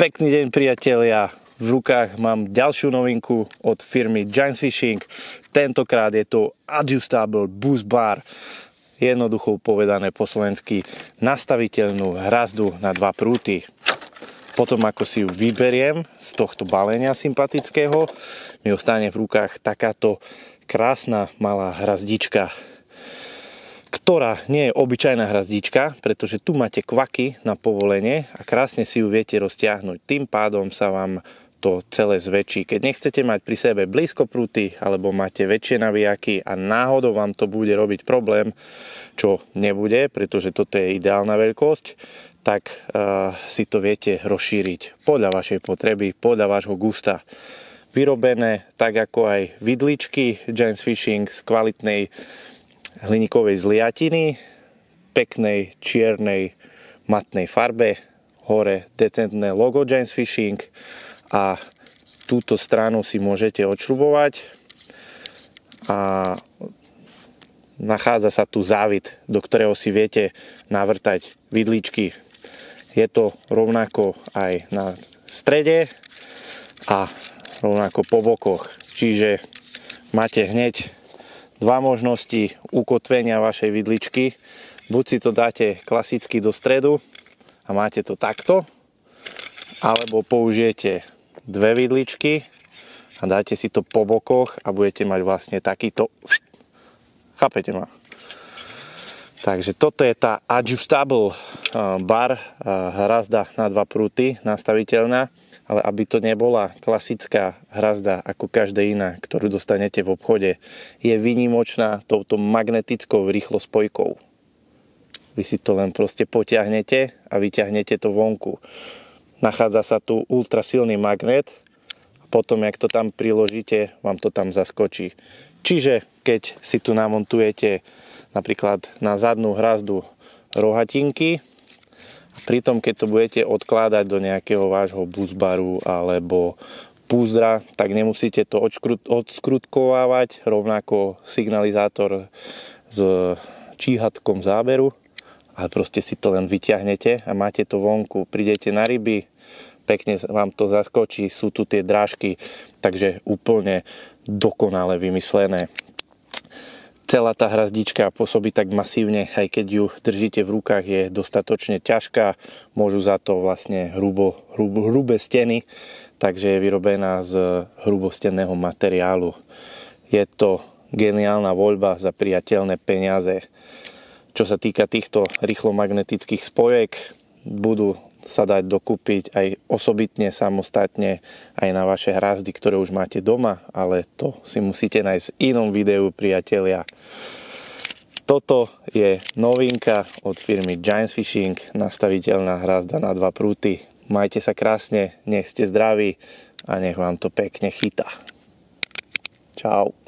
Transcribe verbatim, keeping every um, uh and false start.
Pekný deň, priatelia. V rukách mám ďalšiu novinku od firmy Giants Fishing. Tentokrát je to Adjustable Boost Bar. Jednoducho povedané po slovensky nastaviteľnú hrazdu na dva prúty. Potom ako si ju vyberiem z tohto balenia sympatického, mi ostane v rukách takáto krásna malá hrazdička, ktorá nie je obyčajná hrazdička, pretože tu máte kvaky na povolenie a krásne si ju viete roztiahnuť. Tým pádom sa vám to celé zväčší. Keď nechcete mať pri sebe blízko prúty alebo máte väčšie navijaky a náhodou vám to bude robiť problém, čo nebude, pretože toto je ideálna veľkosť, tak uh, si to viete rozšíriť podľa vašej potreby, podľa vášho gusta. Vyrobené tak ako aj vidličky Giants Fishing z kvalitnej hliníkovej zliatiny, peknej čiernej matnej farbe, hore decentné logo Giants Fishing a túto stranu si môžete odšrubovať a nachádza sa tu závit, do ktorého si viete navrtať vidličky. Je to rovnako aj na strede a rovnako po bokoch, čiže máte hneď dva možnosti ukotvenia vašej vidličky. Buď si to dáte klasicky do stredu a máte to takto, alebo použijete dve vidličky a dáte si to po bokoch a budete mať vlastne takýto, chápete ma? Takže toto je tá Adjustable Bar, hrazda na dva prúty, nastaviteľná. Ale aby to nebola klasická hrazda ako každá iná, ktorú dostanete v obchode, je výnimočná touto magnetickou rýchlospojkou. Vy si to len proste potiahnete a vyťahnete to vonku. Nachádza sa tu ultrasilný magnet a potom, jak to tam priložíte, vám to tam zaskočí. Čiže keď si tu namontujete napríklad na zadnú hrazdu rohatinky, pritom keď to budete odkladať do nejakého vášho buzbaru alebo púzdra, tak nemusíte to odskrutkovávať, rovnako signalizátor s číhatkom záberu, ale proste si to len vyťahnete a máte to vonku. Prídete na ryby, pekne vám to zaskočí, sú tu tie drážky, takže úplne dokonale vymyslené. Celá tá hrazdička pôsobí tak masívne, aj keď ju držíte v rukách, je dostatočne ťažká, môžu za to vlastne hrubo, hrubo, hrubé steny, takže je vyrobená z hrubostenného materiálu. Je to geniálna voľba za priateľné peniaze. Čo sa týka týchto rýchlomagnetických spojek, budú sa dať dokúpiť aj osobitne, samostatne aj na vaše hrazdy, ktoré už máte doma, ale to si musíte nájsť v inom videu, priatelia. Toto je novinka od firmy Giants Fishing, nastaviteľná hrazda na dva prúty. Majte sa krásne, nech ste zdraví a nech vám to pekne chytá. Čau.